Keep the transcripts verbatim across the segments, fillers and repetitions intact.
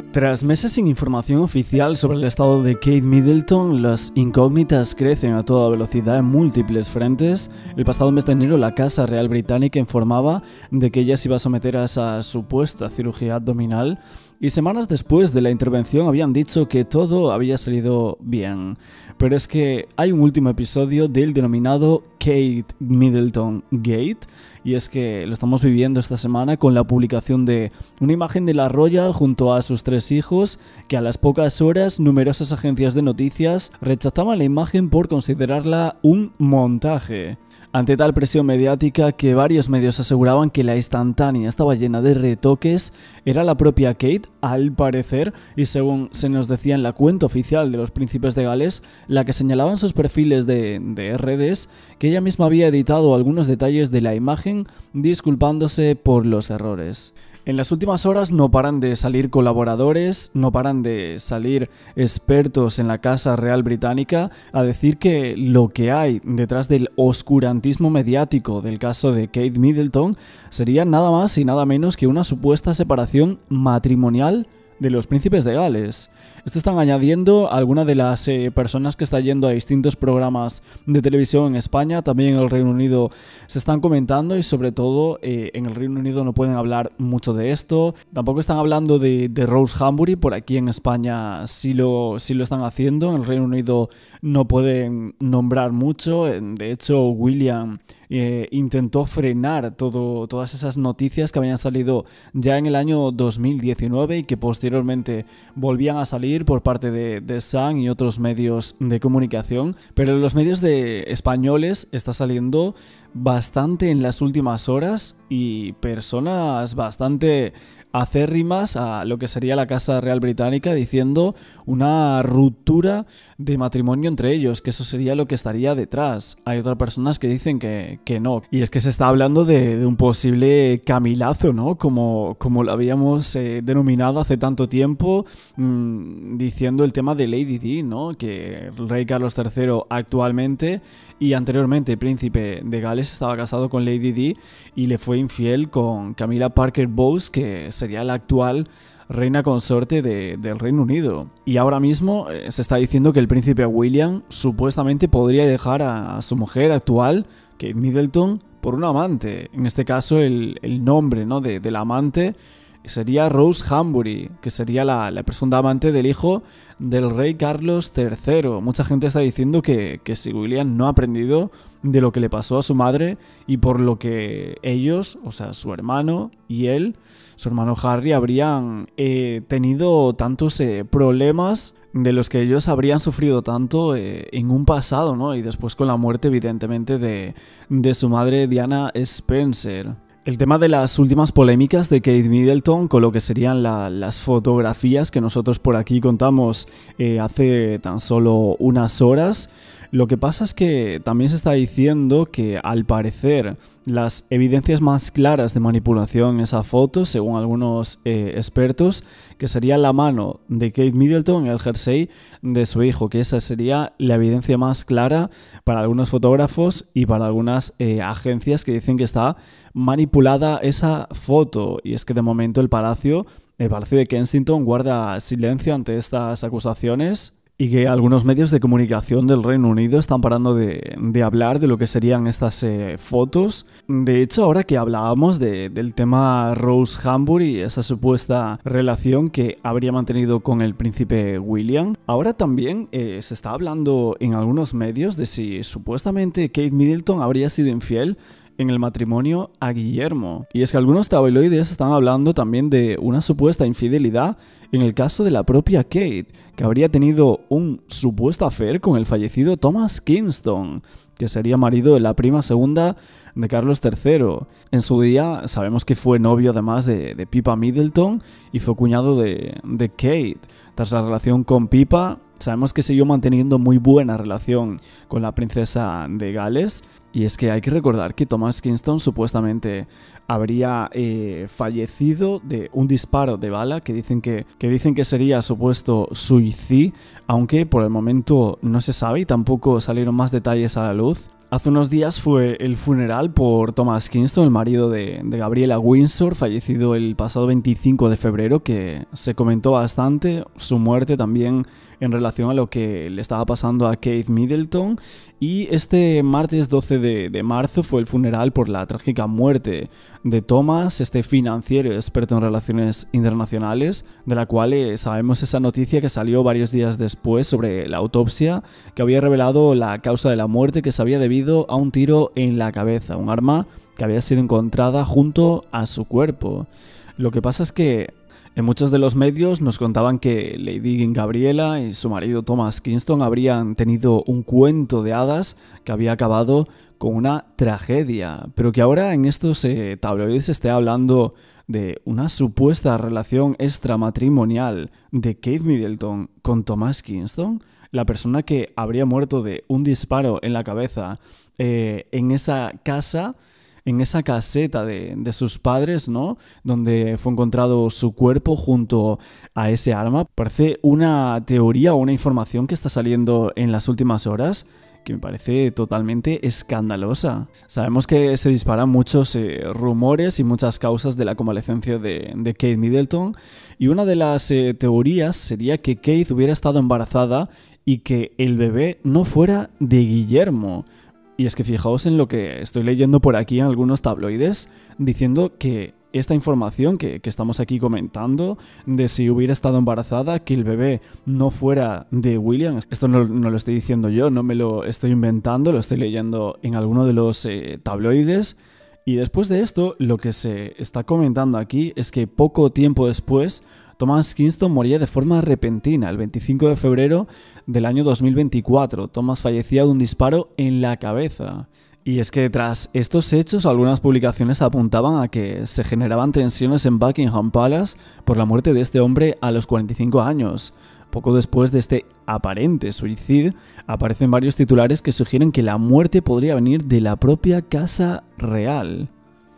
Tras meses sin información oficial sobre el estado de Kate Middleton, las incógnitas crecen a toda velocidad en múltiples frentes. El pasado mes de enero, la Casa Real Británica informaba de que ella se iba a someter a esa supuesta cirugía abdominal, y semanas después de la intervención habían dicho que todo había salido bien. Pero es que hay un último episodio del denominado Kate Middleton Gate, y es que lo estamos viviendo esta semana con la publicación de una imagen de la Royal junto a sus tres hijos, que a las pocas horas numerosas agencias de noticias rechazaban la imagen por considerarla un montaje. Ante tal presión mediática, que varios medios aseguraban que la instantánea estaba llena de retoques, era la propia Kate, al parecer, y según se nos decía en la cuenta oficial de los Príncipes de Gales, la que señalaba en sus perfiles de, de redes que ella misma había editado algunos detalles de la imagen, disculpándose por los errores. En las últimas horas no paran de salir colaboradores, no paran de salir expertos en la Casa Real Británica a decir que lo que hay detrás del oscurantismo mediático del caso de Kate Middleton sería nada más y nada menos que una supuesta separación matrimonial de los Príncipes de Gales. Esto están añadiendo algunas de las eh, personas que están yendo a distintos programas de televisión en España, también en el Reino Unido se están comentando, y sobre todo eh, en el Reino Unido no pueden hablar mucho de esto. Tampoco están hablando de, de Rose Humbury, por aquí en España sí lo, sí lo están haciendo, en el Reino Unido no pueden nombrar mucho. De hecho, William eh, intentó frenar todo, todas esas noticias que habían salido ya en el año dos mil diecinueve y que posteriormente volvían a salir por parte de, de Sun y otros medios de comunicación, pero en los medios de españoles está saliendo bastante en las últimas horas, y personas bastante acérrimas a lo que sería la Casa Real Británica diciendo una ruptura de matrimonio entre ellos, que eso sería lo que estaría detrás. Hay otras personas que dicen que, que no, y es que se está hablando de, de un posible Camilazo, ¿no? Como, como lo habíamos eh, denominado hace tanto tiempo, mmm, diciendo el tema de Lady Di, ¿no? Que el rey Carlos tercero actualmente y anteriormente príncipe de Gales estaba casado con Lady Di y le fue infiel con Camilla Parker Bowles, que sería la actual reina consorte de, del Reino Unido. Y ahora mismo eh, se está diciendo que el príncipe William supuestamente podría dejar a, a su mujer actual, Kate Middleton, por un amante. En este caso el, el nombre, ¿no? de, del amante sería Rose Humbury, que sería la, la presunta amante del hijo del rey Carlos tercero. Mucha gente está diciendo que, que si William no ha aprendido de lo que le pasó a su madre, y por lo que ellos, o sea, su hermano y él, su hermano Harry, habrían eh, tenido tantos eh, problemas de los que ellos habrían sufrido tanto eh, en un pasado, ¿no? Y después con la muerte, evidentemente, de, de su madre Diana Spencer. El tema de las últimas polémicas de Kate Middleton con lo que serían la, las fotografías que nosotros por aquí contamos eh, hace tan solo unas horas. Lo que pasa es que también se está diciendo que, al parecer, las evidencias más claras de manipulación en esa foto, según algunos eh, expertos, que sería la mano de Kate Middleton en el jersey de su hijo, que esa sería la evidencia más clara para algunos fotógrafos y para algunas eh, agencias que dicen que está manipulada esa foto. Y es que de momento el Palacio, el Palacio de Kensington guarda silencio ante estas acusaciones, y que algunos medios de comunicación del Reino Unido están parando de, de hablar de lo que serían estas eh, fotos. De hecho, ahora que hablábamos de, del tema Rose Humbury, esa supuesta relación que habría mantenido con el príncipe William, ahora también eh, se está hablando en algunos medios de si supuestamente Kate Middleton habría sido infiel en el matrimonio a Guillermo. Y es que algunos tabloides están hablando también de una supuesta infidelidad en el caso de la propia Kate, que habría tenido un supuesto affair con el fallecido Thomas Kingston, que sería marido de la prima segunda de Carlos tercero. En su día sabemos que fue novio además de, de Pippa Middleton y fue cuñado de, de Kate. Tras la relación con Pippa, sabemos que siguió manteniendo muy buena relación con la princesa de Gales. Y es que hay que recordar que Thomas Kingston supuestamente habría eh, fallecido de un disparo de bala que dicen que, que dicen que sería supuesto suicidio, aunque por el momento no se sabe y tampoco salieron más detalles a la luz. Hace unos días fue el funeral por Thomas Kingston, el marido de, de Gabriella Windsor, fallecido el pasado veinticinco de febrero, que se comentó bastante su muerte también en relación a lo que le estaba pasando a Keith Middleton. Y este martes doce de marzo fue el funeral por la trágica muerte de Thomas, este financiero experto en relaciones internacionales, de la cual eh, sabemos esa noticia que salió varios días después sobre la autopsia que había revelado la causa de la muerte, que se había debido a un tiro en la cabeza, un arma que había sido encontrada junto a su cuerpo. Lo que pasa es que en muchos de los medios nos contaban que Lady Gabriella y su marido Thomas Kingston habrían tenido un cuento de hadas que había acabado con una tragedia, pero que ahora en estos eh, tabloides se esté hablando de una supuesta relación extramatrimonial de Keith Middleton con Thomas Kingston, la persona que habría muerto de un disparo en la cabeza eh, en esa casa, en esa caseta de, de sus padres, ¿no? Donde fue encontrado su cuerpo junto a ese arma. Parece una teoría o una información que está saliendo en las últimas horas que me parece totalmente escandalosa. Sabemos que se disparan muchos eh, rumores y muchas causas de la convalecencia de, de Keith Middleton, y una de las eh, teorías sería que Keith hubiera estado embarazada y que el bebé no fuera de Guillermo. Y es que fijaos en lo que estoy leyendo por aquí en algunos tabloides, diciendo que esta información que, que estamos aquí comentando, de si hubiera estado embarazada, que el bebé no fuera de William, esto no, no lo estoy diciendo yo, no me lo estoy inventando, lo estoy leyendo en alguno de los eh, tabloides. Y después de esto, lo que se está comentando aquí es que poco tiempo después, Thomas Kingston moría de forma repentina. El veinticinco de febrero del año dos mil veinticuatro, Thomas fallecía de un disparo en la cabeza. Y es que tras estos hechos, algunas publicaciones apuntaban a que se generaban tensiones en Buckingham Palace por la muerte de este hombre a los cuarenta y cinco años. Poco después de este aparente suicidio, aparecen varios titulares que sugieren que la muerte podría venir de la propia Casa Real.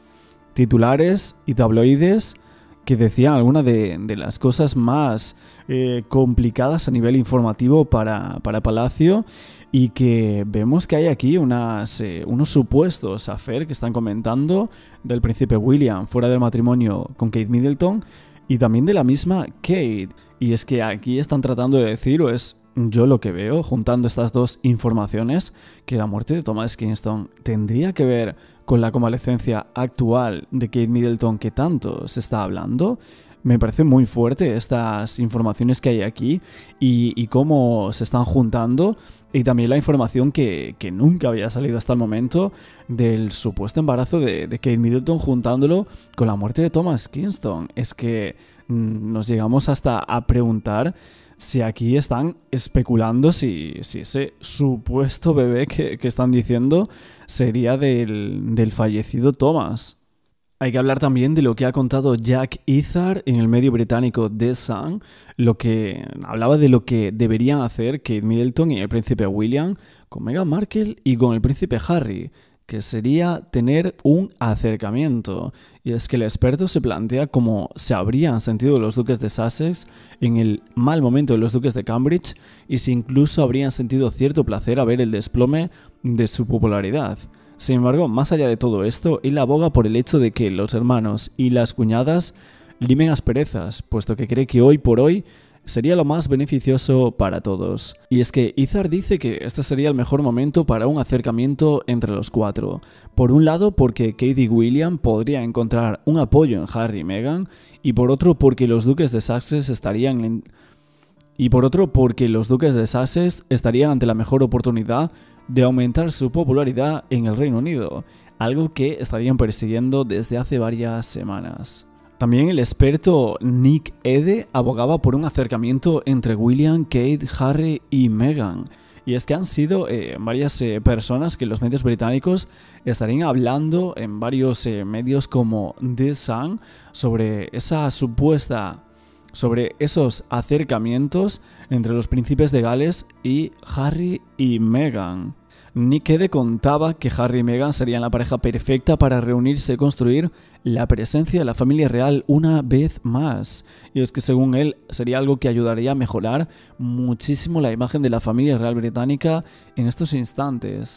Titulares y tabloides que decían algunas de, de las cosas más eh, complicadas a nivel informativo para, para Palacio, y que vemos que hay aquí unas, eh, unos supuestos affairs que están comentando del príncipe William fuera del matrimonio con Kate Middleton y también de la misma Kate. Y es que aquí están tratando de decir, o es yo lo que veo, juntando estas dos informaciones, que la muerte de Thomas Kingston tendría que ver con la convalecencia actual de Kate Middleton que tanto se está hablando. Me parece muy fuerte estas informaciones que hay aquí y, y cómo se están juntando, y también la información que, que nunca había salido hasta el momento del supuesto embarazo de, de Kate Middleton, juntándolo con la muerte de Thomas Kingston. Es que mmm, nos llegamos hasta a preguntar si aquí están especulando si, si ese supuesto bebé que, que están diciendo sería del, del fallecido Thomas. Hay que hablar también de lo que ha contado Jack Izzard en el medio británico The Sun, lo que hablaba de lo que deberían hacer Kate Middleton y el príncipe William con Meghan Markle y con el príncipe Harry, que sería tener un acercamiento. Y es que el experto se plantea cómo se habrían sentido los duques de Sussex en el mal momento de los duques de Cambridge, y si incluso habrían sentido cierto placer a ver el desplome de su popularidad. Sin embargo, más allá de todo esto, él aboga por el hecho de que los hermanos y las cuñadas limen asperezas, puesto que cree que hoy por hoy sería lo más beneficioso para todos. Y es que Izzard dice que este sería el mejor momento para un acercamiento entre los cuatro. Por un lado, porque Kate y William podrían encontrar un apoyo en Harry y Meghan, y por otro, porque los duques de Sussex estarían en... Y por otro, porque los duques de Sussex estarían ante la mejor oportunidad de aumentar su popularidad en el Reino Unido, algo que estarían persiguiendo desde hace varias semanas. También el experto Nick Ede abogaba por un acercamiento entre William, Kate, Harry y Meghan. Y es que han sido eh, varias eh, personas que los medios británicos estarían hablando en varios eh, medios como The Sun sobre esa supuesta... sobre esos acercamientos entre los príncipes de Gales y Harry y Meghan. Nick Ede contaba que Harry y Meghan serían la pareja perfecta para reunirse y construir la presencia de la familia real una vez más. Y es que según él sería algo que ayudaría a mejorar muchísimo la imagen de la familia real británica en estos instantes.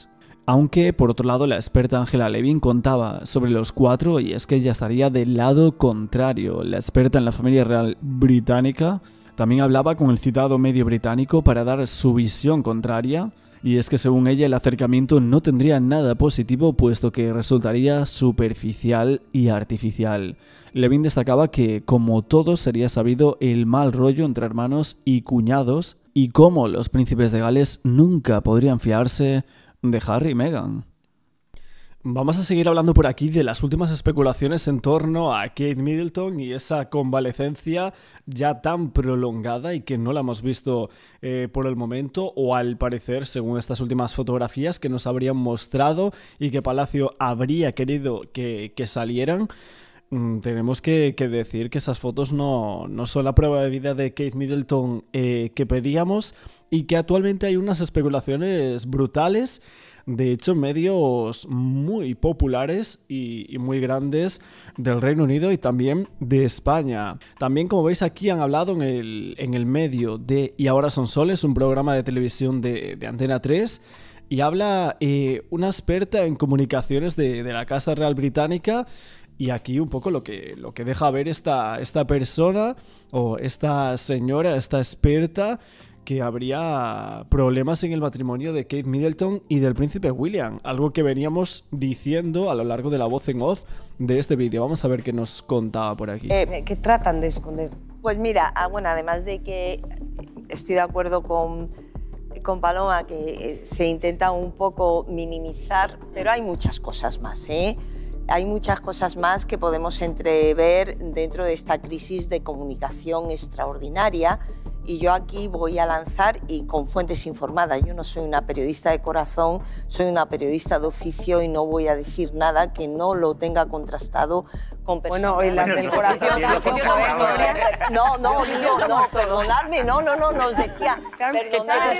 Aunque, por otro lado, la experta Angela Levin contaba sobre los cuatro y es que ella estaría del lado contrario. La experta en la familia real británica también hablaba con el citado medio británico para dar su visión contraria, y es que según ella el acercamiento no tendría nada positivo puesto que resultaría superficial y artificial. Levin destacaba que, como todo, sería sabido el mal rollo entre hermanos y cuñados y cómo los príncipes de Gales nunca podrían fiarse de Harry y Meghan. Vamos a seguir hablando por aquí de las últimas especulaciones en torno a Kate Middleton y esa convalecencia ya tan prolongada y que no la hemos visto eh, por el momento, o al parecer, según estas últimas fotografías que nos habrían mostrado y que Palacio habría querido que, que salieran. Mm, tenemos que, que decir que esas fotos no, no son la prueba de vida de Kate Middleton eh, que pedíamos, y que actualmente hay unas especulaciones brutales. De hecho, medios muy populares y, y muy grandes del Reino Unido y también de España. También, como veis aquí, han hablado en el, en el medio de Y ahora son soles, un programa de televisión de, de Antena tres, y habla eh, una experta en comunicaciones de, de la Casa Real Británica. Y aquí un poco lo que, lo que deja ver esta, esta persona o esta señora, esta experta, que habría problemas en el matrimonio de Kate Middleton y del príncipe William, algo que veníamos diciendo a lo largo de la voz en off de este vídeo. Vamos a ver qué nos contaba por aquí. Eh, ¿Qué tratan de esconder? Pues mira, ah, bueno, además de que estoy de acuerdo con, con Paloma, que se intenta un poco minimizar, pero hay muchas cosas más, ¿eh? Hay muchas cosas más que podemos entrever dentro de esta crisis de comunicación extraordinaria. Y yo aquí voy a lanzar, y con fuentes informadas, yo no soy una periodista de corazón, soy una periodista de oficio y no voy a decir nada que no lo tenga contrastado con personas. Bueno, y las del corazón tampoco, ¿eh? No, no, digo, no, perdonadme, no, no, no, nos decía, perdonadme,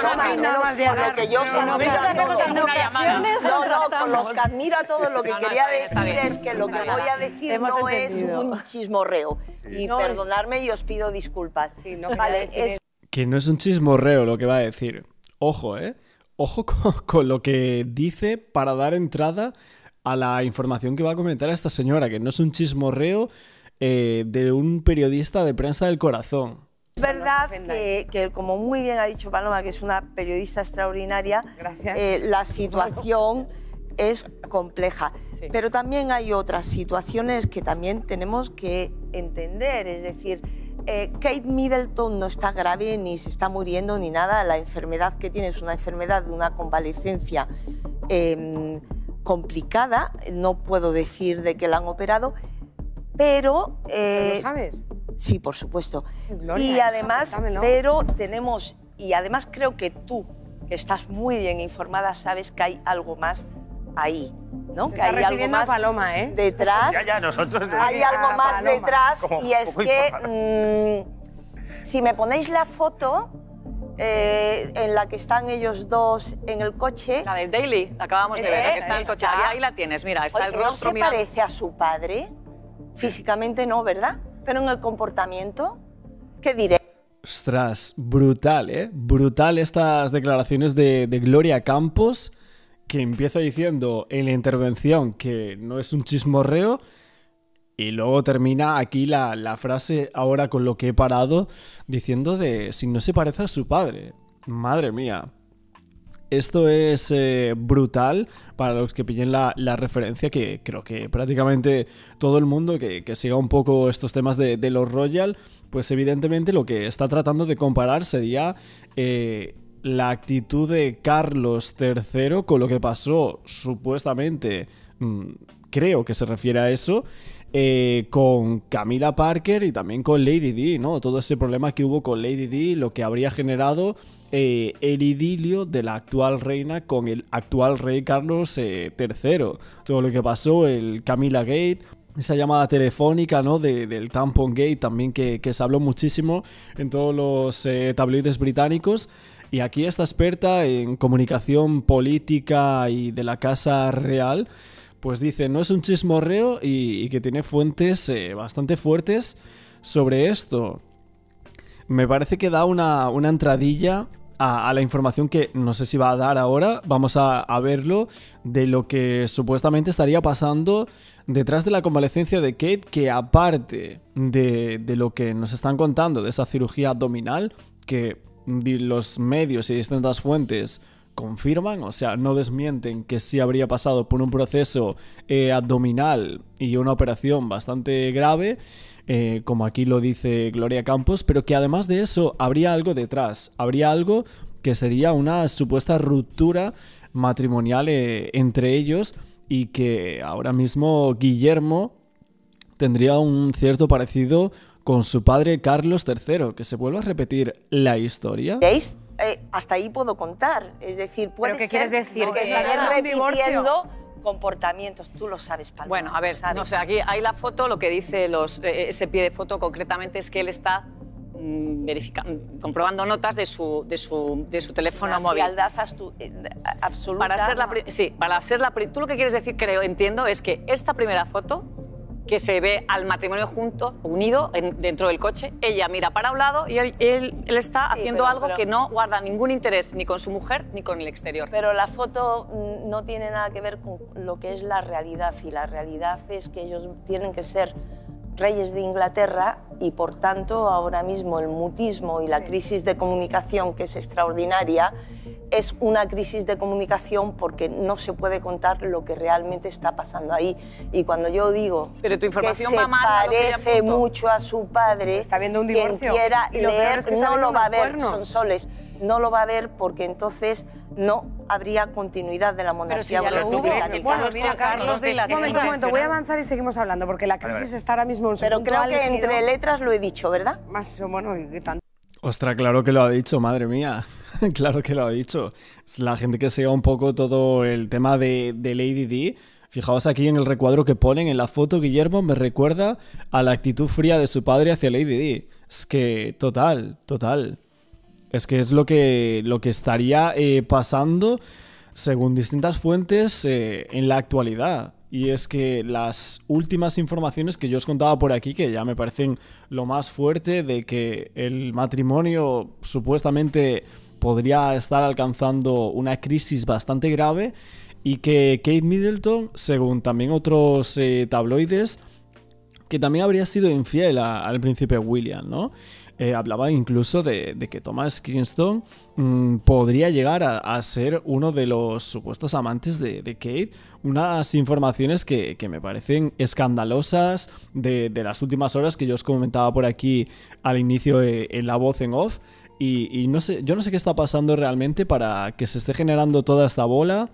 por lo que yo os admiro a todos. No, no, con los que admiro a todos, lo que quería decir es que lo que voy a decir no es un chismorreo. Y perdonadme y os pido disculpas. Sí, no, vale, es... Que no es un chismorreo lo que va a decir. Ojo, ¿eh? Ojo con, con lo que dice para dar entrada a la información que va a comentar esta señora, que no es un chismorreo eh, de un periodista de prensa del corazón. Es verdad que, que, como muy bien ha dicho Paloma, que es una periodista extraordinaria, eh, la situación es compleja. Sí. Pero también hay otras situaciones que también tenemos que entender, es decir, eh, Kate Middleton no está grave, ni se está muriendo, ni nada. La enfermedad que tiene es una enfermedad de una convalecencia eh, complicada, no puedo decir de que la han operado, pero... Eh, ¿Lo sabes? Sí, por supuesto. Gloria, y además, cuéntamelo. pero tenemos, y además creo que tú, que estás muy bien informada, sabes que hay algo más ahí, ¿no? Se que está hay algo más a Paloma, ¿eh? detrás. Ya, ya, nosotros... Hay algo más Paloma. detrás, Como y es poco que mmm, si me ponéis la foto eh, en la que están ellos dos en el coche... La del Daily, la acabamos de ver, la que está en el coche. Está. Ahí la tienes, mira, está el ¿No rostro se mirando. parece a su padre? Físicamente no, ¿verdad? Pero en el comportamiento, ¿qué diré? Ostras, brutal, ¿eh? Brutal estas declaraciones de, de Gloria Campos, que empieza diciendo en la intervención que no es un chismorreo, y luego termina aquí la, la frase, ahora con lo que he parado, diciendo de si no se parece a su padre. Madre mía. Esto es eh, brutal para los que pillen la, la referencia, que creo que prácticamente todo el mundo que, que siga un poco estos temas de, de los Royal, pues evidentemente lo que está tratando de comparar sería eh, la actitud de Carlos tercero con lo que pasó supuestamente, mmm, creo que se refiere a eso, eh, con Camila Parker y también con Lady Di, ¿no? Todo ese problema que hubo con Lady Di, lo que habría generado eh, el idilio de la actual reina con el actual rey Carlos eh, tercero. Todo lo que pasó, el Camila Gate, esa llamada telefónica, ¿no? De, del Tampon Gate también, que, que se habló muchísimo en todos los eh, tabloides británicos. Y aquí esta experta en comunicación política y de la Casa Real, pues dice, no es un chismorreo y, y que tiene fuentes eh, bastante fuertes sobre esto. Me parece que da una, una entradilla a, a la información que no sé si va a dar ahora. Vamos a, a verlo de lo que supuestamente estaría pasando detrás de la convalecencia de Kate, que aparte de, de lo que nos están contando de esa cirugía abdominal, que los medios y distintas fuentes confirman, o sea, no desmienten que sí habría pasado por un proceso eh, abdominal y una operación bastante grave, eh, como aquí lo dice Gloria Campos, pero que además de eso habría algo detrás, habría algo que sería una supuesta ruptura matrimonial eh, entre ellos, y que ahora mismo Guillermo tendría un cierto parecido con su padre Carlos tercero, que se vuelve a repetir la historia. ¿Veis? Eh, hasta ahí puedo contar, es decir, puede ¿Pero qué ser quieres decir? que ¿Que se era un repitiendo comportamientos, tú lo sabes, Paloma. Bueno, a ver, ¿sabes? no sé, aquí hay la foto, lo que dice los, eh, ese pie de foto concretamente es que él está mm, verificando, comprobando notas de su, de su, de su teléfono Una móvil. frialdad astu- eh, absoluta. Para ser la, pri- sí, para ser la pri- tú lo que quieres decir, creo, entiendo, es que esta primera foto, que se ve al matrimonio junto, unido, en- dentro del coche, ella mira para un lado y él, él, él está Sí, haciendo pero- algo pero- que no guarda ningún interés ni con su mujer ni con el exterior. Pero la foto mm, no tiene nada que ver con lo que es la realidad, y la realidad es que ellos tienen que ser reyes de Inglaterra y por tanto ahora mismo el mutismo y la crisis de comunicación, que es extraordinaria, es una crisis de comunicación porque no se puede contar lo que realmente está pasando ahí. Y cuando yo digo Pero tu información que se va más a lo que ella parece apuntó. mucho a su padre, Está viendo un quien divorcio. quiera Y lo peor leer es que está no viendo lo va a unos ver, cuernos. son soles, no lo va a ver porque entonces no habría continuidad de la monarquía si ya lo hubo. británica. Bueno, mira, Carlos, de la un momento, un momento, voy a avanzar y seguimos hablando, porque la Vale, crisis vale. está ahora mismo en su Pero punto creo que álgido. entre letras lo he dicho, ¿verdad? Más, bueno, y tanto. Ostras, claro que lo ha dicho, madre mía. Claro que lo ha dicho. Es la gente que siga un poco todo el tema de, de Lady Di. Fijaos aquí en el recuadro que ponen en la foto, Guillermo me recuerda a la actitud fría de su padre hacia Lady Di. Es que, total, total. Es que es lo que, lo que estaría eh, pasando, según distintas fuentes, eh, en la actualidad. Y es que las últimas informaciones que yo os contaba por aquí, que ya me parecen lo más fuerte, de que el matrimonio supuestamente podría estar alcanzando una crisis bastante grave, y que Kate Middleton, según también otros eh, tabloides, que también habría sido infiel a- al príncipe William, ¿no? Eh, hablaba incluso de, de que Thomas Kingston mmm, podría llegar a, a ser uno de los supuestos amantes de, de Kate. Unas informaciones que, que me parecen escandalosas de, de las últimas horas, que yo os comentaba por aquí al inicio eh, en la voz en off. Y, y no sé, yo no sé qué está pasando realmente para que se esté generando toda esta bola.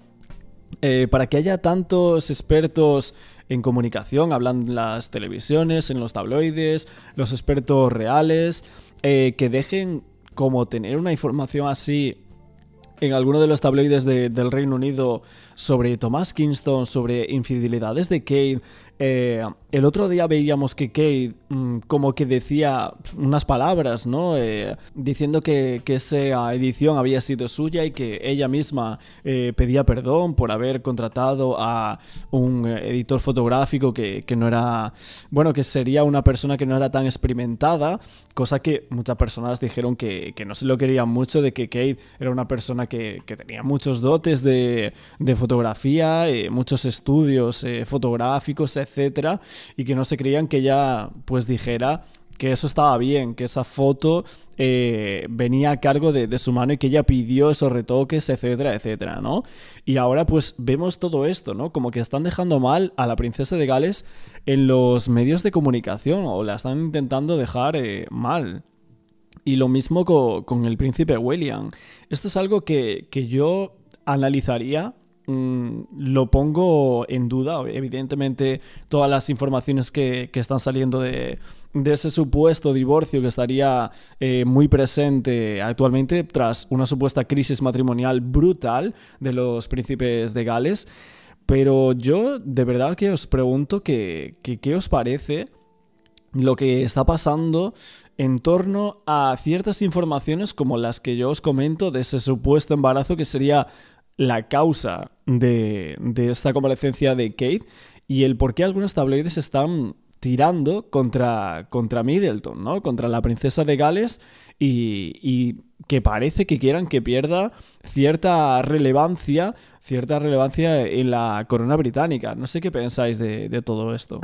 Eh, para que haya tantos expertos en comunicación, hablan en las televisiones, en los tabloides, los expertos reales, eh, que dejen como tener una información así en alguno de los tabloides de, del Reino Unido sobre Thomas Kingston, sobre infidelidades de Kate. Eh, el otro día veíamos que Kate mmm, como que decía unas palabras, ¿no? Eh, diciendo que, que esa edición había sido suya y que ella misma eh, pedía perdón por haber contratado a un editor fotográfico que, que no era, bueno, que sería una persona que no era tan experimentada, cosa que muchas personas dijeron que, que no se lo querían mucho, de que Kate era una persona que, que tenía muchos dotes de, de fotografía, eh, muchos estudios eh, fotográficos, etcétera, y que no se creían que ella pues dijera que eso estaba bien, que esa foto eh, venía a cargo de, de su mano y que ella pidió esos retoques, etcétera, etcétera, ¿no? Y ahora pues vemos todo esto, ¿no? Como que están dejando mal a la princesa de Gales en los medios de comunicación, o la están intentando dejar eh, mal. Y lo mismo con, con el príncipe William. Esto es algo que, que yo analizaría. Mm, lo pongo en duda, evidentemente, todas las informaciones que, que están saliendo de, de ese supuesto divorcio que estaría eh, muy presente actualmente tras una supuesta crisis matrimonial brutal de los príncipes de Gales. Pero yo de verdad que os pregunto que, que, qué os parece lo que está pasando en torno a ciertas informaciones como las que yo os comento de ese supuesto embarazo que sería la causa de, de esta convalecencia de Kate, y el por qué algunos tabloides están tirando contra, contra Middleton, ¿no? Contra la princesa de Gales, y, y que parece que quieran que pierda cierta relevancia, cierta relevancia en la corona británica. No sé qué pensáis de, de todo esto.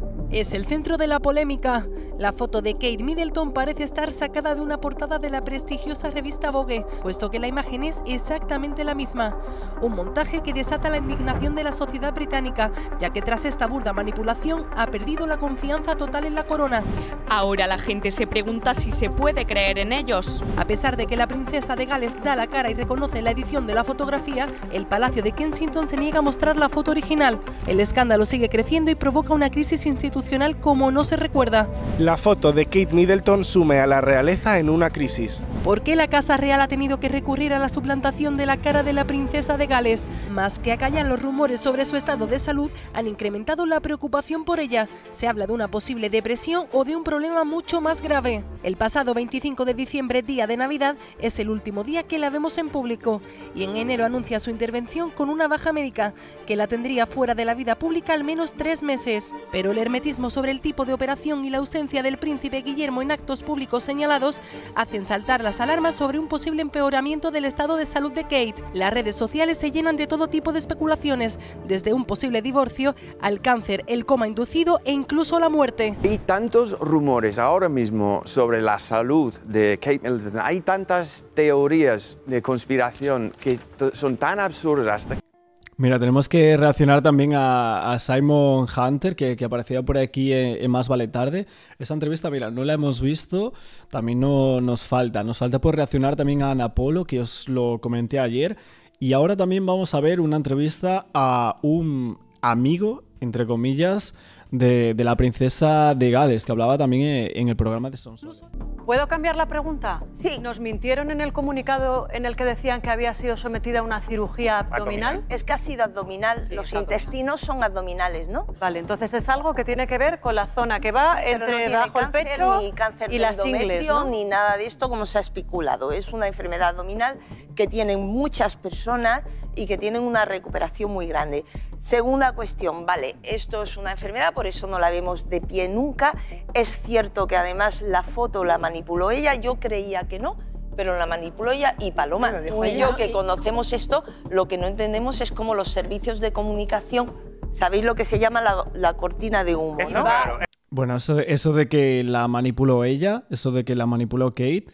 Es el centro de la polémica. La foto de Kate Middleton parece estar sacada de una portada de la prestigiosa revista Vogue, puesto que la imagen es exactamente la misma. Un montaje que desata la indignación de la sociedad británica, ya que tras esta burda manipulación ha perdido la confianza total en la corona. Ahora la gente se pregunta si se puede creer en ellos. A pesar de que la princesa de Gales da la cara y reconoce la edición de la fotografía, el Palacio de Kensington se niega a mostrar la foto original. El escándalo sigue creciendo y provoca una crisis institucional como no se recuerda. La foto de Kate Middleton sume a la realeza en una crisis. ¿Por qué la Casa Real ha tenido que recurrir a la suplantación de la cara de la princesa de Gales? Más que acallar los rumores sobre su estado de salud, han incrementado la preocupación por ella. Se habla de una posible depresión o de un problema mucho más grave. El pasado veinticinco de diciembre, día de Navidad, es el último día que la vemos en público y en enero anuncia su intervención con una baja médica que la tendría fuera de la vida pública al menos tres meses. Pero el hermetismo sobre el tipo de operación y la ausencia del príncipe Guillermo en actos públicos señalados hacen saltar las alarmas sobre un posible empeoramiento del estado de salud de Kate. Las redes sociales se llenan de todo tipo de especulaciones, desde un posible divorcio al cáncer, el coma inducido e incluso la muerte. Hay tantos rumores ahora mismo sobre la salud de Kate Middleton, hay tantas teorías de conspiración que son tan absurdas. Mira, tenemos que reaccionar también a, a Simon Hunter, que, que aparecía por aquí en, en Más Vale Tarde. Esa entrevista, mira, no la hemos visto, también no, nos falta. Nos falta por reaccionar también a Ana Polo, que os lo comenté ayer. Y ahora también vamos a ver una entrevista a un amigo, entre comillas, de, de la princesa de Gales, que hablaba también en, en el programa de Sons. ¿Puedo cambiar la pregunta? Sí. ¿Nos mintieron en el comunicado en el que decían que había sido sometida a una cirugía abdominal? abdominal. Es que ha sido abdominal. Sí, Los es intestinos son abdominales, ¿no? Vale, entonces es algo que tiene que ver con la zona que va Pero entre no tiene bajo cáncer, el pecho ni cáncer y de las ingles, endometrio, ¿no? ni nada de esto como se ha especulado. Es una enfermedad abdominal que tienen muchas personas y que tienen una recuperación muy grande. Segunda cuestión, vale, esto es una enfermedad, por eso no la vemos de pie nunca. Es cierto que además la foto la manipuló ella, yo creía que no, pero la manipuló ella y Paloma, Bueno, tú y ella. yo que conocemos esto, lo que no entendemos es cómo los servicios de comunicación, ¿sabéis lo que se llama la, la cortina de humo, Esto no? claro. Bueno, eso, eso de que la manipuló ella, eso de que la manipuló Kate,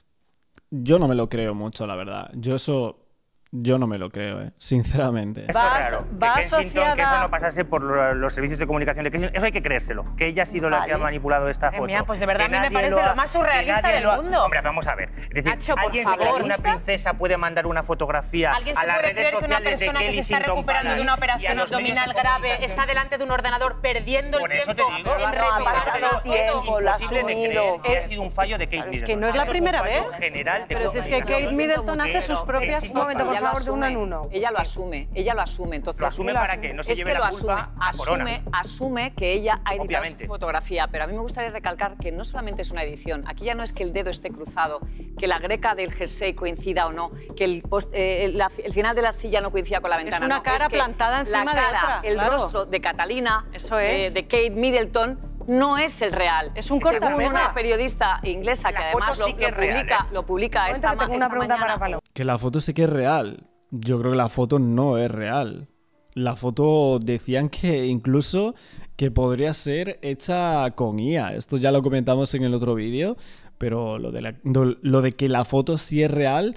yo no me lo creo mucho, la verdad. Yo eso... Yo no me lo creo, ¿eh? Sinceramente. Esto Va- es raro, va que Kensington, asociada- que eso no pasase por lo- los servicios de comunicación de Kensington. Eso hay que creérselo, que ella ha sido la Vale. que ha manipulado esta Madre foto. mía, pues de verdad Que a mí me nadie parece ha- lo más que surrealista nadie del lo ha- mundo. Hombre, vamos a ver. Es decir, Nacho, por ¿alguien se cree que una favor. princesa puede mandar una fotografía ¿Alguien a se las puede redes creer que una sociales de persona que Kelly se está Sinton recuperando de una Palace y a operación los medios abdominal de grave comunicación? está delante de un ordenador perdiendo el Por eso te tiempo digo, en no ha No, ha recuperar pasado la foto? tiempo, lo ha Imposible de asumido. creer que ha sido un fallo de Kate Claro, es Middleton. que no es la Esto primera un fallo vez. general de Pero si es que comunicación. Kate Middleton hace sus propias Un fotos. momento, por Ella lo favor, de uno en asume. uno. Ella lo asume, ella lo asume. Entonces, ¿Lo asume para qué? No se es lleve que la lo culpa asume, a Corona. asume, asume que ella ha editado Obviamente. su fotografía, pero a mí me gustaría recalcar que no solamente es una edición, aquí ya no es que el dedo esté cruzado, que la greca del jersey coincida o no, que el, post- eh, la- el final de la silla no coincida con la ventana. una no, cara que plantada encima la de cara, otra, el claro. rostro de Catalina, Eso es. eh, de Kate Middleton, no es el real. Es un Según cortapega. una periodista inglesa que La además foto sí lo, que lo es real, publica, ¿eh? lo publica Un esta, momento, que tengo esta una pregunta mañana. para Paloma. Que la foto sí que es real. Yo creo que la foto no es real. La foto decían que incluso que podría ser hecha con I A. Esto ya lo comentamos en el otro vídeo, pero lo de, la- lo de que la foto sí es real,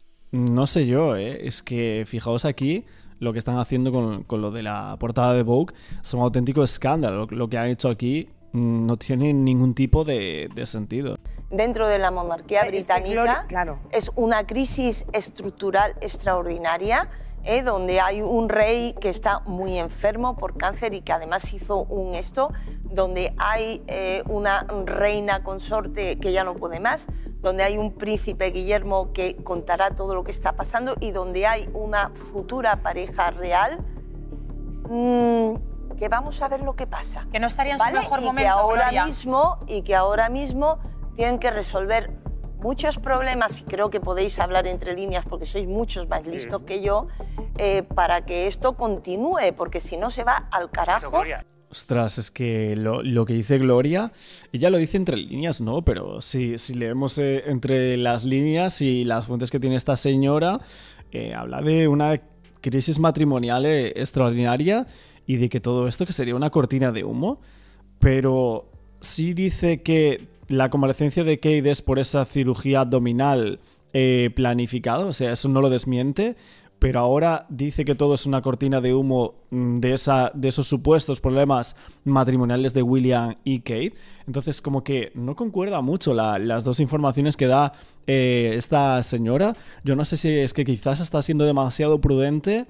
no sé yo, ¿eh? Es que fijaos aquí lo que están haciendo con, con lo de la portada de Vogue. Es un auténtico escándalo. Lo que han hecho aquí no tiene ningún tipo de, de sentido. Dentro de la monarquía Es que británica Gloria- claro. es una crisis estructural extraordinaria, ¿eh? Donde hay un rey que está muy enfermo por cáncer y que además hizo un esto, donde hay eh, una reina consorte que ya no puede más, donde hay un príncipe Guillermo que contará todo lo que está pasando y donde hay una futura pareja real, mmm, que vamos a ver lo que pasa. Que no estaría en su ¿Vale? mejor y momento, que ahora Gloria. mismo y que ahora mismo tienen que resolver muchos problemas, y creo que podéis hablar entre líneas porque sois muchos más listos que yo, eh, para que esto continúe, porque si no se va al carajo Gloria. Ostras, es que lo, lo que dice Gloria, ella lo dice entre líneas, ¿no? Pero si, si leemos eh, entre las líneas y las fuentes que tiene esta señora, eh, habla de una crisis matrimonial eh, extraordinaria y de que todo esto que sería una cortina de humo. Pero sí dice que la convalecencia de Kate es por esa cirugía abdominal eh, planificada, o sea, eso no lo desmiente. Pero ahora dice que todo es una cortina de humo de, esa, de esos supuestos problemas matrimoniales de William y Kate. Entonces, como que no concuerda mucho la, las dos informaciones que da eh, esta señora. Yo no sé si es que quizás está siendo demasiado prudente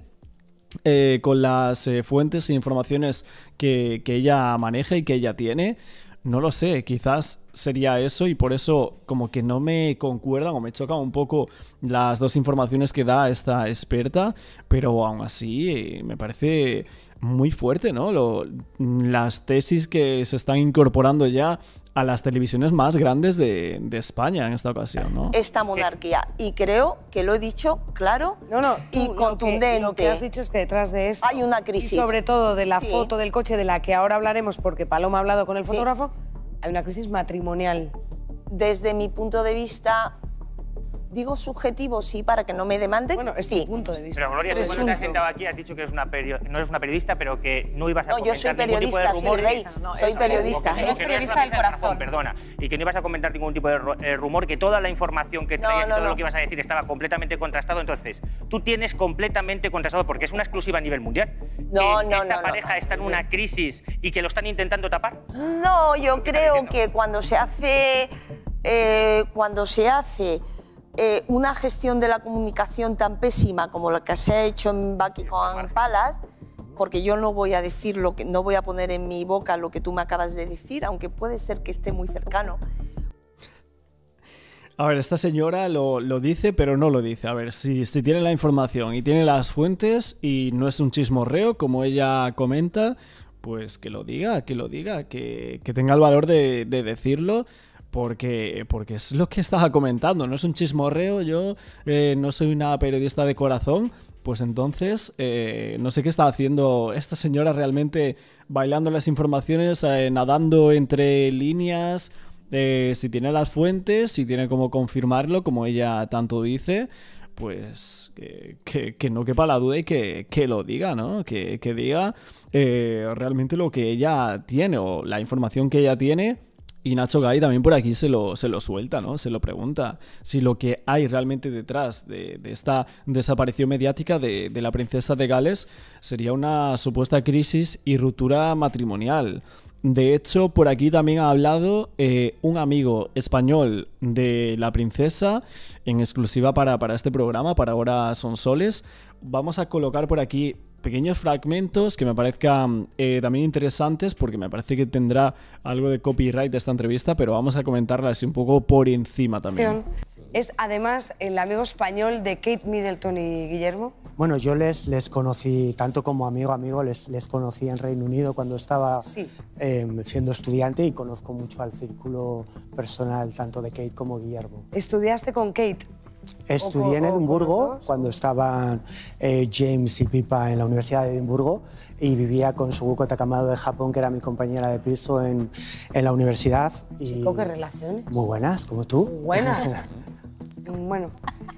eh, con las eh, fuentes e informaciones que, que ella maneja y que ella tiene. No lo sé, quizás sería eso y por eso como que no me concuerdan o me chocan un poco las dos informaciones que da esta experta, pero aún así eh, me parece muy fuerte, ¿no? Lo, las tesis que se están incorporando ya a las televisiones más grandes de, de España en esta ocasión, ¿no? Esta monarquía. Y creo que lo he dicho claro no, no, y tú, contundente. Lo que, lo que has dicho es que detrás de esto hay una crisis. Y sobre todo de la sí. foto del coche de la que ahora hablaremos porque Paloma ha hablado con el sí. fotógrafo, hay una crisis matrimonial. Desde mi punto de vista, digo subjetivo, sí, para que no me demanden. Bueno, es sí. tu punto de vista. Pero Gloria, tú cuando te has sentado aquí has dicho que eres una perio... no eres una periodista, pero que no ibas a no, comentar yo soy ningún tipo de periodista, rumor. Sí, Rey. No, soy periodista. Que, Es periodista del corazón. Perdona. Y que no ibas a comentar ningún tipo de eh, rumor, que toda la información que traías no, no, y todo no. lo que ibas a decir estaba completamente contrastado. Entonces, tú tienes completamente contrastado, porque es una exclusiva a nivel mundial, no, que no, esta no, pareja no. está en una crisis y que lo están intentando tapar. No, yo creo que cuando se hace... Eh, cuando se hace... Eh, una gestión de la comunicación tan pésima como la que se ha hecho en Buckingham Palace, porque yo no voy a decir lo que, no voy a poner en mi boca lo que tú me acabas de decir, aunque puede ser que esté muy cercano. A ver, esta señora lo, lo dice, pero no lo dice. A ver, si, si tiene la información y tiene las fuentes y no es un chismorreo, como ella comenta, pues que lo diga, que lo diga, que, que tenga el valor de, de decirlo. Porque, porque es lo que estaba comentando, no es un chismorreo, yo eh, no soy una periodista de corazón, pues entonces eh, no sé qué está haciendo esta señora realmente, bailando las informaciones, eh, nadando entre líneas, eh, si tiene las fuentes, si tiene cómo confirmarlo, como ella tanto dice, pues que, que, que no quepa la duda y que, que lo diga, ¿no? Que, que diga eh, realmente lo que ella tiene o la información que ella tiene. Y Nacho Gay también por aquí se lo, se lo suelta, ¿no? Se lo pregunta si lo que hay realmente detrás de, de esta desaparición mediática de, de la princesa de Gales sería una supuesta crisis y ruptura matrimonial. De hecho, por aquí también ha hablado eh, un amigo español de la princesa, en exclusiva para, para este programa, para Ahora Son Soles. Vamos a colocar por aquí pequeños fragmentos que me parezcan eh, también interesantes, porque me parece que tendrá algo de copyright de esta entrevista, pero vamos a comentarla así un poco por encima también. Es además el amigo español de Kate Middleton y Guillermo. Bueno, yo les, les conocí, tanto como amigo, amigo, les, les conocí en Reino Unido cuando estaba sí. eh, siendo estudiante y conozco mucho al círculo personal tanto de Kate como Guillermo. ¿Estudiaste con Kate? Estudié en Edimburgo cuando estaban eh, James y Pippa en la Universidad de Edimburgo y vivía con Suguko Takamado de Japón, que era mi compañera de piso en, en la universidad. Y Chico, ¿qué relaciones? Muy buenas, como tú. Muy buenas. Bueno.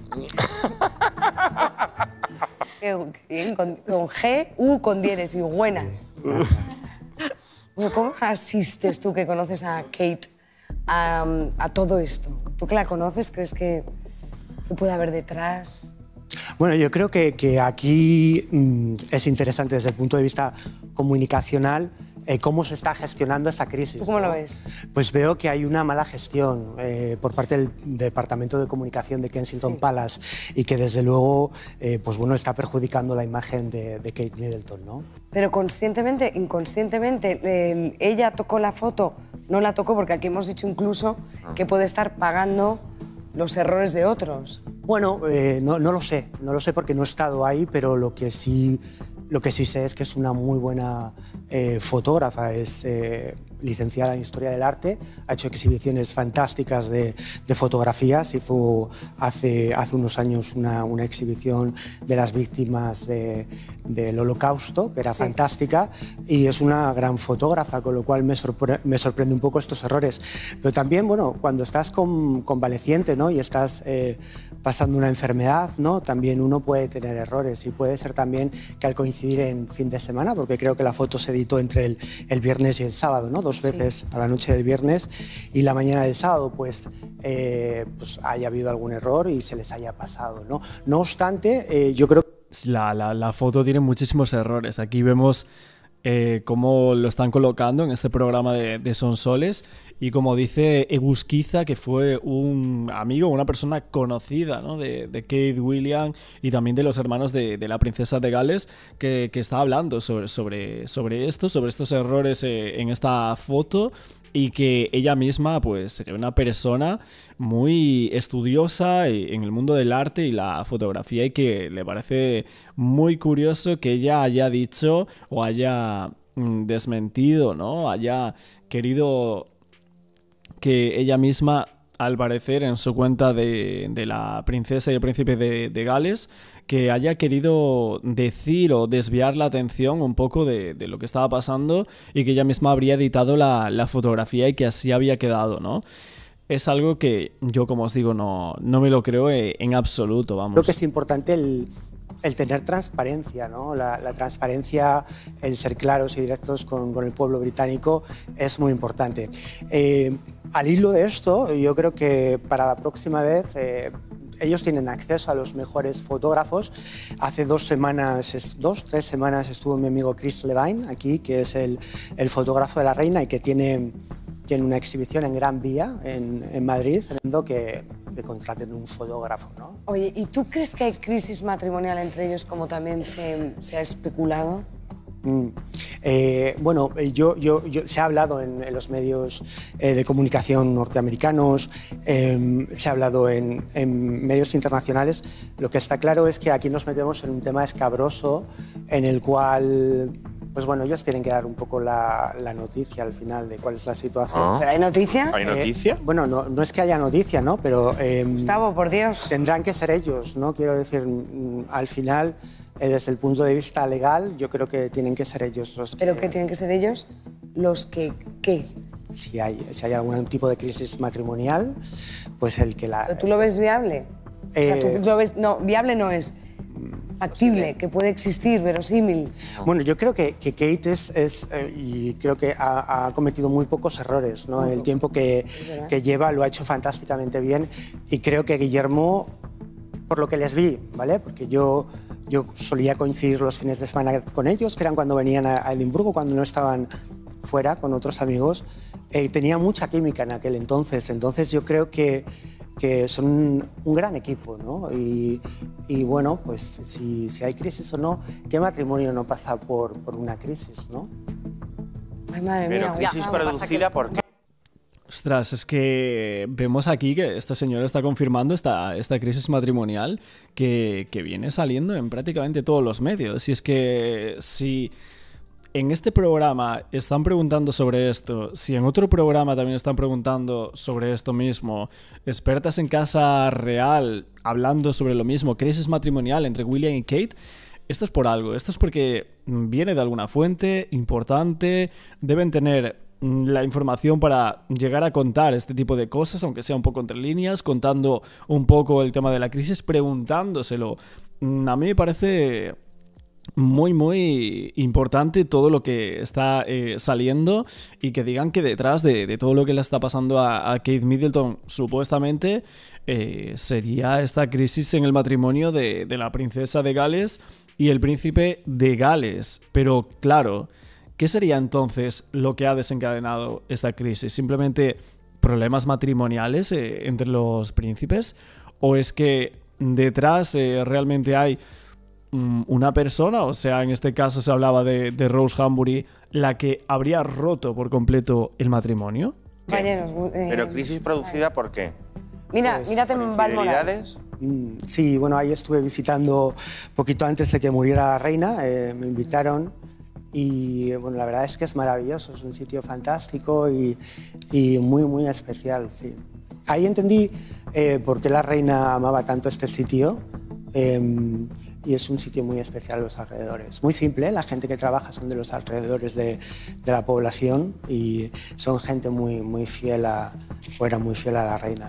con, con G, U con diéresis y buenas. Sí, ¿cómo asistes tú que conoces a Kate a, a todo esto? ¿Tú que la conoces crees que... ¿qué puede haber detrás? Bueno, yo creo que, que aquí mmm, es interesante desde el punto de vista comunicacional eh, cómo se está gestionando esta crisis. ¿Tú cómo ¿no? lo ves? Pues veo que hay una mala gestión eh, por parte del Departamento de Comunicación de Kensington sí. Palace y que desde luego eh, pues bueno, está perjudicando la imagen de, de Kate Middleton, ¿no? Pero conscientemente, inconscientemente, eh, ella tocó la foto, no la tocó porque aquí hemos dicho incluso que puede estar pagando los errores de otros. Bueno, eh, no, no lo sé, no lo sé porque no he estado ahí, pero lo que sí, lo que sí sé es que es una muy buena eh, fotógrafa, es, eh, licenciada en Historia del Arte, ha hecho exhibiciones fantásticas de, de fotografías. Hizo hace, hace unos años una, una exhibición de las víctimas de, del Holocausto, que era sí. fantástica, y es una gran fotógrafa, con lo cual me, sorpre me sorprende un poco estos errores. Pero también, bueno, cuando estás con, convaleciente, ¿no? y estás eh, pasando una enfermedad, ¿no? también uno puede tener errores, y puede ser también que al coincidir en fin de semana, porque creo que la foto se editó entre el, el viernes y el sábado, ¿no? dos veces sí. a la noche del viernes y la mañana del sábado, pues, eh, pues haya habido algún error y se les haya pasado, ¿no? No obstante, eh, yo creo que... La, la, la foto tiene muchísimos errores. Aquí vemos eh, cómo lo están colocando en este programa de, de Sonsoles, y como dice Egusquiza, que fue un amigo, una persona conocida, ¿no? de, de Kate Williams y también de los hermanos de, de la princesa de Gales, que, que está hablando sobre, sobre, sobre esto, sobre estos errores eh, en esta foto, y que ella misma pues sería una persona muy estudiosa en el mundo del arte y la fotografía, y que le parece muy curioso que ella haya dicho o haya mm, desmentido, ¿no? haya querido que ella misma, al parecer en su cuenta de, de la princesa y el príncipe de, de Gales, que haya querido decir o desviar la atención un poco de, de lo que estaba pasando, y que ella misma habría editado la, la fotografía y que así había quedado, ¿no? Es algo que yo, como os digo, no, no me lo creo en absoluto, vamos. Creo que es importante el, el tener transparencia, ¿no? La, la transparencia, el ser claros y directos con, con el pueblo británico es muy importante. Eh, al hilo de esto, yo creo que para la próxima vez eh, ellos tienen acceso a los mejores fotógrafos. Hace dos semanas, dos, tres semanas estuvo mi amigo Chris Levine aquí, que es el, el fotógrafo de la reina y que tiene, tiene una exhibición en Gran Vía, en, en Madrid, que, que contraten un fotógrafo, ¿no? Oye, ¿y tú crees que hay crisis matrimonial entre ellos, como también se, se ha especulado? Mm. Eh, bueno, yo, yo, yo, se ha hablado en, en los medios eh, de comunicación norteamericanos, eh, se ha hablado en, en medios internacionales. Lo que está claro es que aquí nos metemos en un tema escabroso en el cual, pues bueno, ellos tienen que dar un poco la, la noticia al final de cuál es la situación. ¿Ah? ¿Pero hay noticia? ¿Hay noticia? Eh, bueno, no, no es que haya noticia, ¿no? Pero eh, Gustavo, por Dios. Tendrán que ser ellos, ¿no? Quiero decir, al final, eh, desde el punto de vista legal, yo creo que tienen que ser ellos los que... ¿Pero que tienen que ser ellos los que qué? Si hay, si hay algún tipo de crisis matrimonial, pues el que la... ¿Pero tú lo ves viable? Eh, o sea, ¿tú lo ves? No, viable no es... factible, que puede existir, verosímil. Bueno, yo creo que, que Kate es, es eh, y creo que ha, ha cometido muy pocos errores, ¿no? En el tiempo que, que lleva lo ha hecho fantásticamente bien, y creo que Guillermo, por lo que les vi, ¿vale? Porque yo, yo solía coincidir los fines de semana con ellos, que eran cuando venían a, a Edimburgo, cuando no estaban fuera con otros amigos, eh, tenía mucha química en aquel entonces, entonces yo creo que que son un, un gran equipo, ¿no? Y, y bueno, pues si, si hay crisis o no, ¿qué matrimonio no pasa por, por una crisis, no? Ay, madre Pero mía, crisis ya, producida que... por qué. Ostras, es que vemos aquí que esta señora está confirmando esta, esta crisis matrimonial que, que viene saliendo en prácticamente todos los medios. Y es que si en este programa están preguntando sobre esto, si en otro programa también están preguntando sobre esto mismo, expertas en casa real hablando sobre lo mismo, crisis matrimonial entre William y Kate, esto es por algo, esto es porque viene de alguna fuente importante, deben tener la información para llegar a contar este tipo de cosas, aunque sea un poco entre líneas, contando un poco el tema de la crisis, preguntándoselo. A mí me parece muy muy importante todo lo que está eh, saliendo, y que digan que detrás de, de todo lo que le está pasando a, a Kate Middleton supuestamente eh, sería esta crisis en el matrimonio de, de la princesa de Gales y el príncipe de Gales. Pero claro, ¿qué sería entonces lo que ha desencadenado esta crisis? ¿Simplemente problemas matrimoniales eh, entre los príncipes? ¿O es que detrás eh, realmente hay una persona, o sea, en este caso se hablaba de, de Rose Hambury, la que habría roto por completo el matrimonio? Compañeros, eh, ¿Pero crisis producida por qué? Mira, Pues, mírate en Balmoral. Mm, Sí, bueno, ahí estuve visitando poquito antes de que muriera la reina, eh, me invitaron y bueno, la verdad es que es maravilloso, es un sitio fantástico y, y muy, muy especial, sí. Ahí entendí eh, por qué la reina amaba tanto este sitio. Eh, y es un sitio muy especial los alrededores. Muy simple, la gente que trabaja son de los alrededores de, de la población y son gente muy, muy fiel a, o era muy fiel a la reina.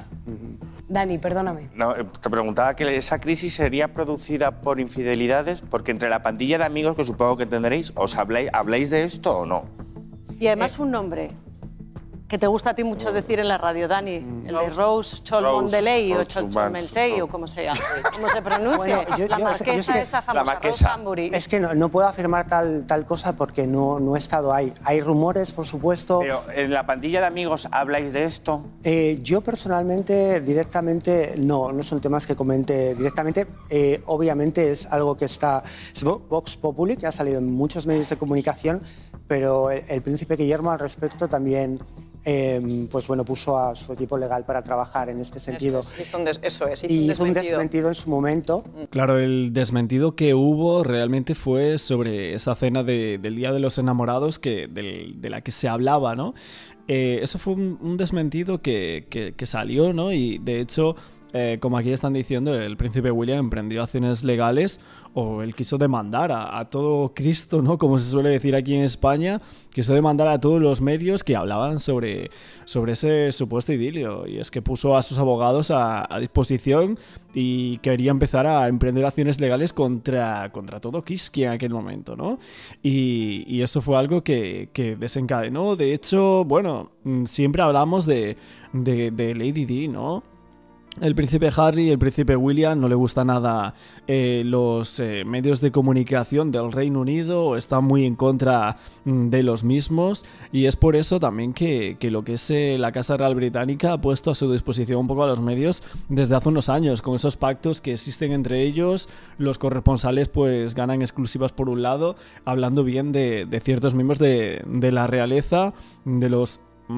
Dani, perdóname. No, te preguntaba que esa crisis sería producida por infidelidades, porque entre la pandilla de amigos que supongo que tendréis, ¿os habláis, habláis de esto o no? Y además un nombre que te gusta a ti mucho decir en la radio, Dani, el de Rose Cholmondeley o Cholmondeley o como se llama, cómo se pronuncia, Bueno, yo- la yo- marquesa yo es que- esa famosa, La Rose marquesa. Hambury. Es que no, no puedo afirmar tal, tal cosa porque no, no he estado ahí. Hay rumores, por supuesto. Pero en la pandilla de amigos habláis de esto. Eh, yo personalmente, directamente, no, no son temas que comente directamente. Eh, obviamente es algo que está... Es Vo- Vox Populi, que ha salido en muchos medios de comunicación, pero el, el príncipe Guillermo al respecto también... Eh, pues bueno, puso a su equipo legal para trabajar en este sentido. Eso es, hizo un des- eso es, hizo y un hizo un desmentido. desmentido en su momento. Claro, el desmentido que hubo realmente fue sobre esa cena de- del Día de los Enamorados que, del- de la que se hablaba, ¿no? Eh, eso fue un, un desmentido que, que- que salió, ¿no? Y de hecho, eh, como aquí están diciendo, el príncipe William emprendió acciones legales o él quiso demandar a, a todo Cristo, ¿no? Como se suele decir aquí en España, quiso demandar a todos los medios que hablaban sobre, sobre ese supuesto idilio. Y es que puso a sus abogados a, a disposición y quería empezar a emprender acciones legales contra, contra todo Kiski en aquel momento, ¿no? Y, y eso fue algo que, que desencadenó. De hecho, bueno, mm, siempre hablamos de, de, de Lady Di, ¿no? El príncipe Harry y el príncipe William no le gusta nada eh, los eh, medios de comunicación del Reino Unido, están muy en contra mm, de los mismos y es por eso también que, que lo que es eh, la Casa Real Británica ha puesto a su disposición un poco a los medios desde hace unos años, con esos pactos que existen entre ellos, los corresponsales pues ganan exclusivas por un lado, hablando bien de, de ciertos miembros de, de la realeza, de los...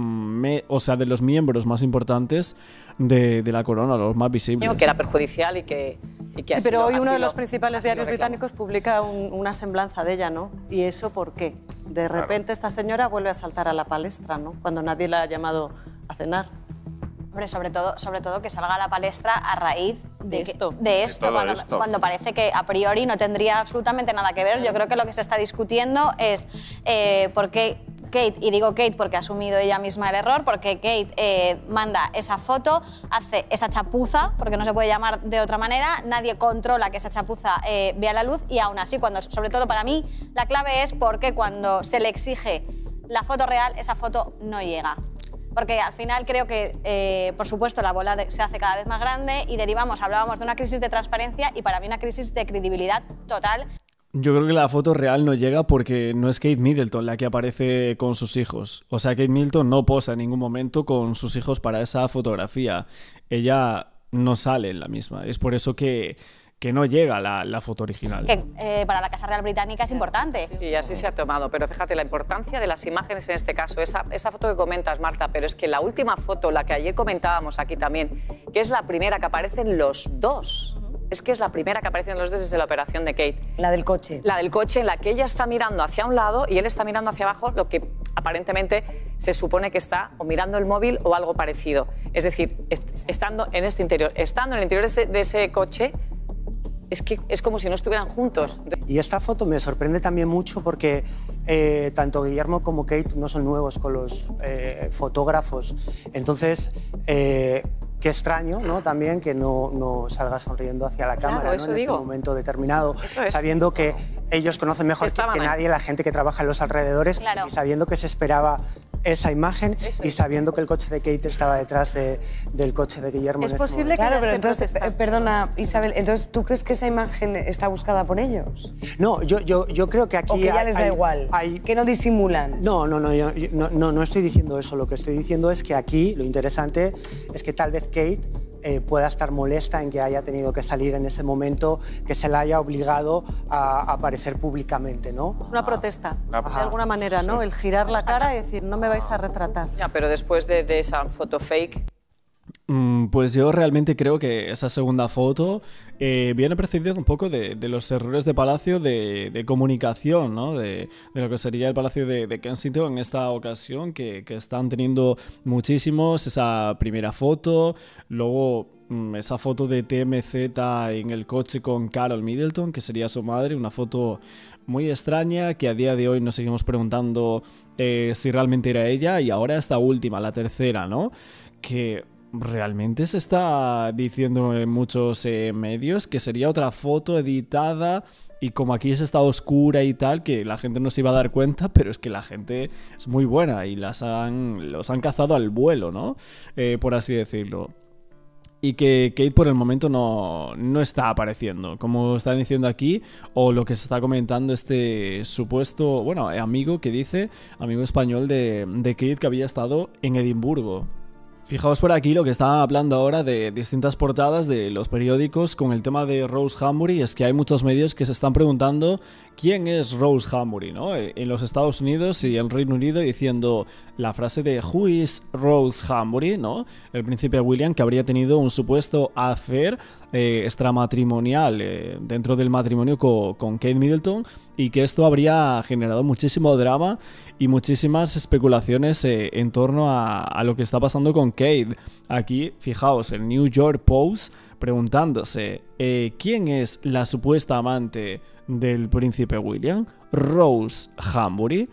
Me, o sea, de los miembros más importantes de, de la corona, los más visibles. Que era perjudicial y que, y que Sí, así pero lo- hoy así uno de lo- los principales así lo diarios reclama. británicos publica un- una semblanza de ella, ¿no? ¿Y eso por qué? De repente esta señora vuelve a saltar a la palestra, ¿no? Cuando nadie la ha llamado a cenar. Hombre, sobre todo, sobre todo que salga a la palestra a raíz de, De que- esto. de esto, De todo cuando, esto. cuando parece que a priori no tendría absolutamente nada que ver. Yo creo que lo que se está discutiendo es eh, por qué Kate, y digo Kate porque ha asumido ella misma el error, porque Kate eh, manda esa foto, hace esa chapuza, porque no se puede llamar de otra manera, nadie controla que esa chapuza eh, vea la luz y aún así, cuando, sobre todo para mí, la clave es porque cuando se le exige la foto real, esa foto no llega. Porque al final creo que, eh, por supuesto, la bola de- se hace cada vez más grande y derivamos, hablábamos de una crisis de transparencia y para mí una crisis de credibilidad total. Yo creo que la foto real no llega porque no es Kate Middleton la que aparece con sus hijos. O sea, Kate Middleton no posa en ningún momento con sus hijos para esa fotografía. Ella no sale en la misma. Es por eso que, que no llega la, la foto original. Que eh, para la Casa Real Británica es importante. Sí, así se ha tomado, pero fíjate la importancia de las imágenes en este caso, esa, esa foto que comentas, Marta, pero es que la última foto, la que ayer comentábamos aquí también, que es la primera que aparecen los dos, es que es la primera que aparecen los dos desde la operación de Kate. La del coche. La del coche, en la que ella está mirando hacia un lado y él está mirando hacia abajo, lo que aparentemente se supone que está o mirando el móvil o algo parecido. Es decir, est- estando en este interior, estando en el interior de ese, de ese coche, es que es como si no estuvieran juntos. Y esta foto me sorprende también mucho porque eh, tanto Guillermo como Kate no son nuevos con los eh, fotógrafos. Entonces, eh, qué extraño, ¿no? También que no, no salga sonriendo hacia la Claro, cámara, ¿no? eso En digo. ese momento determinado, Eso es. sabiendo que ellos conocen mejor que, Estaban que ahí. nadie la gente que trabaja en los alrededores Claro. y sabiendo que se esperaba esa imagen Eso y es. sabiendo que el coche de Kate estaba detrás de- del coche de Guillermo. Es en ese posible momento. que Claro, ella pero esté entonces, eh, perdona, Isabel, entonces, ¿tú crees que esa imagen está buscada por ellos? No, yo, yo, yo creo que aquí... ¿O que ya hay- les da hay- igual? hay- ¿Que no disimulan? No, no, no, yo- yo- no, no, no estoy diciendo eso. Lo que estoy diciendo es que aquí lo interesante es que tal vez Kate eh, pueda estar molesta en que haya tenido que salir en ese momento, que se la haya obligado a, a aparecer públicamente, ¿no? Una protesta, Una- de alguna manera, ¿no? El girar la cara y decir, no me vais a retratar. Ya, pero después de, de esa foto fake, Pues yo realmente creo que esa segunda foto eh, viene precedida un poco de, de los errores de Palacio de, de comunicación, ¿no? De, de lo que sería el Palacio de, de Kensington en esta ocasión, que, que están teniendo muchísimos. Esa primera foto, luego mmm, esa foto de T M Z en el coche con Carol Middleton, que sería su madre, una foto muy extraña que a día de hoy nos seguimos preguntando eh, si realmente era ella. Y ahora esta última, la tercera, ¿no? Que realmente se está diciendo en muchos eh, medios que sería otra foto editada y como aquí se está oscura y tal, que la gente no se iba a dar cuenta, pero es que la gente es muy buena y las han, los han cazado al vuelo, ¿no? Eh, por así decirlo. Y que Kate por el momento no, no está apareciendo, como están diciendo aquí, o lo que se está comentando este supuesto, bueno, amigo que dice, amigo español de, de Kate, que había estado en Edimburgo. Fijaos por aquí lo que está hablando ahora de distintas portadas de los periódicos con el tema de Rose Hambury. Es que hay muchos medios que se están preguntando quién es Rose Hambury, ¿no? En los Estados Unidos y en Reino Unido, diciendo la frase de Who is Rose Hambury, ¿no? El príncipe William, que habría tenido un supuesto affair eh, extramatrimonial eh, dentro del matrimonio con, con Kate Middleton, y que esto habría generado muchísimo drama y muchísimas especulaciones eh, en torno a, a lo que está pasando con Kate. Aquí, fijaos, el New York Post preguntándose eh, ¿quién es la supuesta amante del príncipe William? Rose Hambury.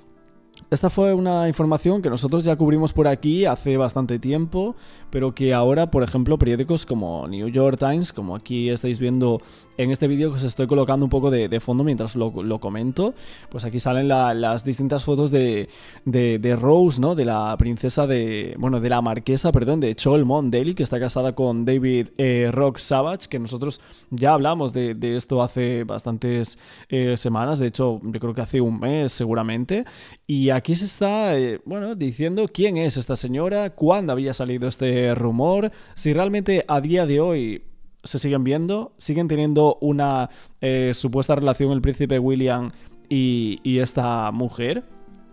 Esta fue una información que nosotros ya cubrimos por aquí hace bastante tiempo, pero que ahora, por ejemplo, periódicos como New York Times, como aquí estáis viendo en este vídeo que os estoy colocando un poco de, de fondo mientras lo, lo comento, pues aquí salen la, las distintas fotos de, de, de Rose, ¿no? De la princesa de, bueno, de la marquesa, perdón, de Cholmondeley, Delhi, que está casada con David eh, Rock Savage, que nosotros ya hablamos de, de esto hace bastantes eh, semanas, de hecho, yo creo que hace un mes seguramente, y aquí se está, eh, bueno, diciendo quién es esta señora, cuándo había salido este rumor, si realmente a día de hoy se siguen viendo, siguen teniendo una eh, supuesta relación el príncipe William y, y esta mujer.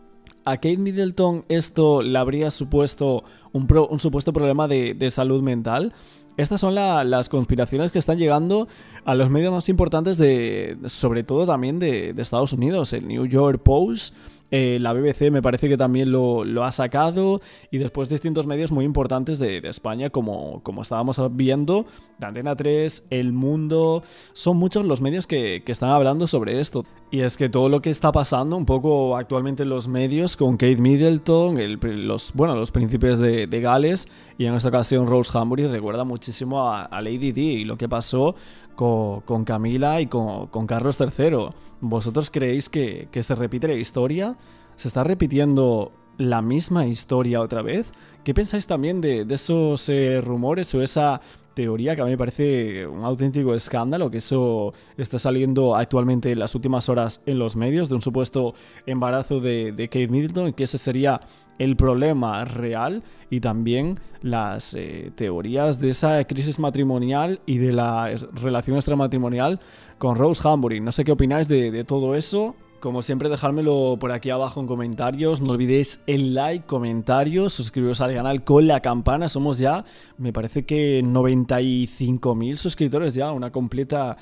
A Kate Middleton esto le habría supuesto un, pro, un supuesto problema de, de salud mental. Estas son la, las conspiraciones que están llegando a los medios más importantes de, sobre todo también de, de Estados Unidos. El New York Post, eh, la B B C me parece que también lo, lo ha sacado, y después distintos medios muy importantes de, de España, como, como estábamos viendo, de Antena tres, El Mundo. Son muchos los medios que, que están hablando sobre esto. Y es que todo lo que está pasando un poco actualmente en los medios con Kate Middleton, el, los, bueno, los príncipes de, de Gales, y en esta ocasión Rose Hambury, recuerda muchísimo a, a Lady Di y lo que pasó con, con Camila y con, con Carlos tercero. ¿Vosotros creéis que, que se repite la historia? ¿Se está repitiendo la misma historia otra vez? ¿Qué pensáis también de, de esos eh, rumores o esa teoría que a mí me parece un auténtico escándalo, que eso está saliendo actualmente en las últimas horas en los medios, de un supuesto embarazo de, de Kate Middleton, y que ese sería el problema real, y también las eh, teorías de esa crisis matrimonial y de la relación extramatrimonial con Rose Hambury? No sé qué opináis de, de todo eso. Como siempre, dejármelo por aquí abajo en comentarios. No olvidéis el like, comentarios, suscribiros al canal con la campana. Somos ya, me parece que noventa y cinco mil suscriptores ya, una completa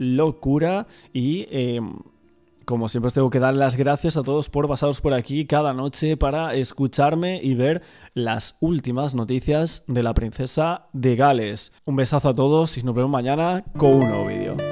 locura. Y eh, como siempre os tengo que dar las gracias a todos por pasaros por aquí cada noche para escucharme y ver las últimas noticias de la princesa de Gales. Un besazo a todos y nos vemos mañana con un nuevo vídeo.